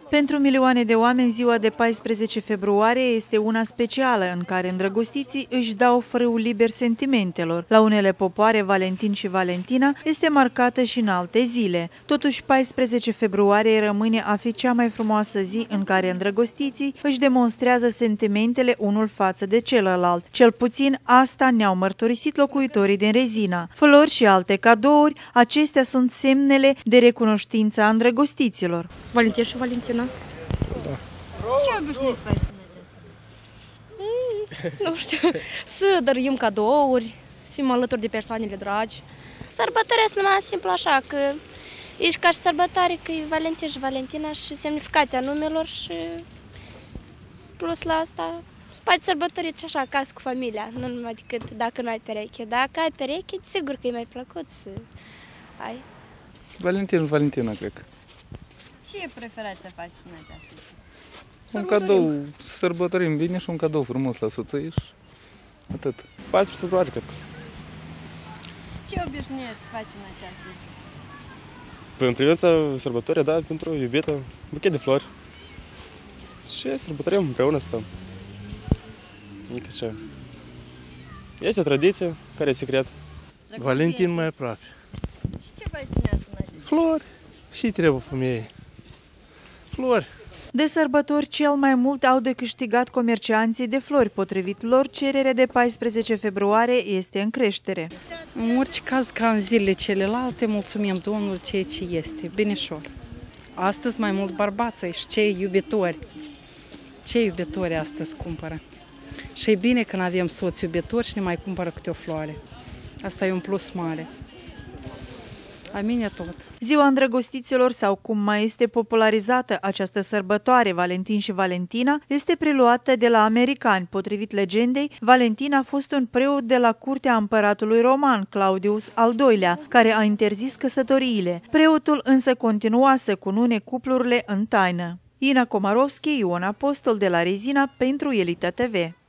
Pentru milioane de oameni, ziua de 14 februarie este una specială în care îndrăgostiții își dau frâul liber sentimentelor. La unele popoare, Valentin și Valentina este marcată și în alte zile. Totuși, 14 februarie rămâne a fi cea mai frumoasă zi în care îndrăgostiții își demonstrează sentimentele unul față de celălalt. Cel puțin asta ne-au mărturisit locuitorii din Rezina. Flori și alte cadouri, acestea sunt semnele de recunoștință a îndrăgostiților. Valentin și Valentina. Da. Ce obișnuiți să faci în această zi? Nu știu, să dăruim cadouri, să fim alături de persoanele dragi. Sărbătoarea este numai simplu așa, că ești ca și sărbătoare, că e Valentin și Valentina și semnificația numelor și plus la asta se poate sărbători și așa acasă cu familia, nu numai decât dacă nu ai pereche. Dacă ai pereche, sigur că e mai plăcut să ai. Valentin, Valentina, cred că. Ce preferați să faci în această zi? Un cadou, sărbătorim bine și un cadou frumos la soție și atât. 14 februarie, cred că. Ce obișnuiești să faci în această zi? În privința sărbătorii, da, pentru iubită, buchet de flori. Și sărbătorim împreună stăm. Încă ce. Este o tradiție, care e secret? Valentin mai aproape. Și ce faci dimineața în această zi? Flori. Și trebuie femeie. Flori. De sărbători, cel mai mult au de câștigat comercianții de flori. Potrivit lor, cererea de 14 februarie este în creștere. În orice caz, ca în zilele celelalte, mulțumim Domnul ceea ce este, binișor. Astăzi mai mult bărbații și cei iubitori. Cei iubitori astăzi cumpără. Și e bine când avem soți iubitori și ne mai cumpără câte o floare. Asta e un plus mare. Amin tot. Ziua îndrăgostiților, sau cum mai este popularizată această sărbătoare, Valentin și Valentina, este preluată de la americani. Potrivit legendei, Valentin a fost un preot de la curtea împăratului roman, Claudius al II-lea, care a interzis căsătoriile. Preotul însă continua să cunune cuplurile în taină. Ina Komarovski, Ion Apostol de la Rezina pentru Elita TV.